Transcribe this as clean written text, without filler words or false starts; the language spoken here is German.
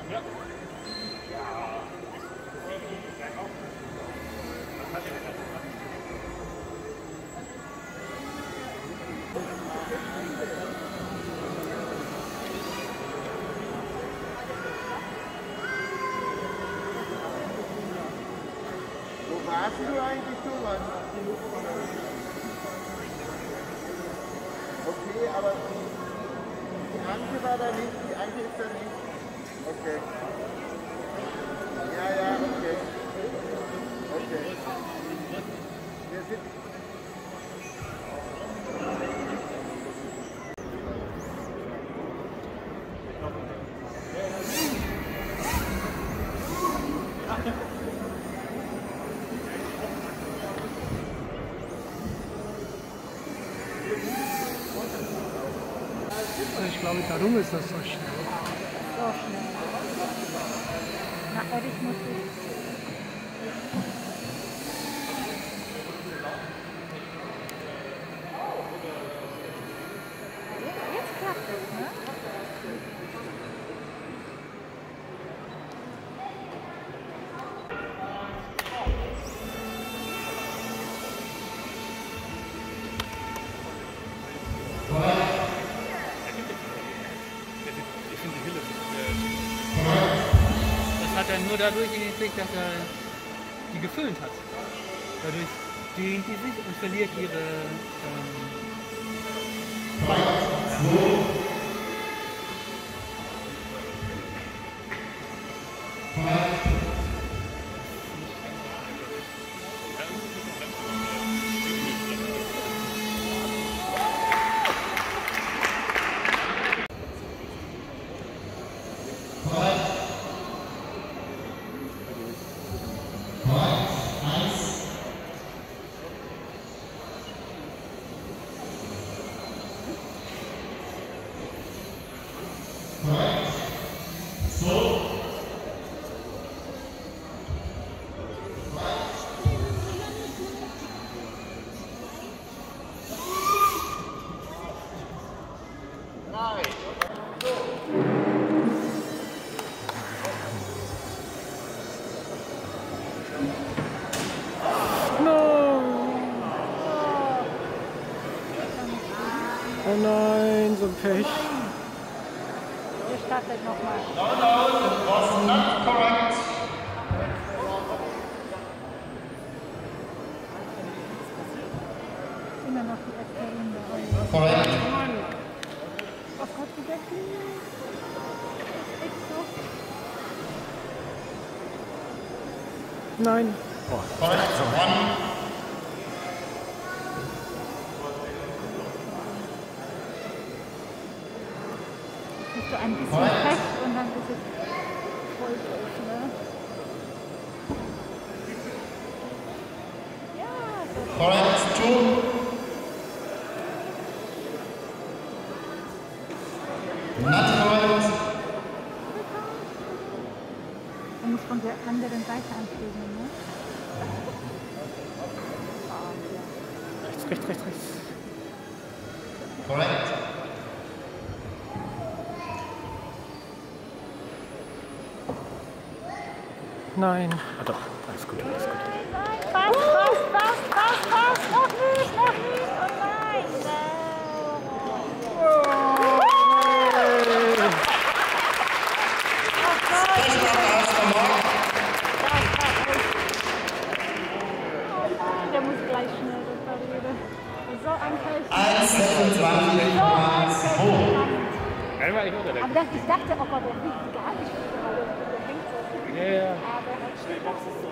Wo warst du eigentlich so, Mann? Okay, aber die Anke war da nicht, die Anke ist da nicht. Okay. Ja, ja, okay. Okay. Wir sind... Ich glaube, darum ist das so schnell. So schnell. Na, ehrlich muss ich. Jetzt klappt es, ne? Das hat er nur dadurch hingekriegt, dass er die gefüllt hat. Dadurch dehnt die sich und verliert ihre Oh nein, so ein Pech. Ihr startet nochmal. No, that was not correct. Immer noch die erste Runde. Correct. Oh Gott, wie der fliegt. Das ist echt so. Nein. Correct. One. Bist du ein bisschen fest und dann ist es voll durch, ne? Ja, so. Correct. Two. Not correct. Man muss von der anderen Seite anfliegen, ne? Rechts, rechts, rechts, rechts. Correct. Nein. Ah doch, alles gut, alles gut. Nein, fast, fast, fast, fast, noch nicht, oh nein, der muss gleich schnell reparieren. So ein Pech. 1,26,2. Aber ich dachte, oh Gott, der fliegt gar nicht, weil der hängt so. Ja, ja. Aber halt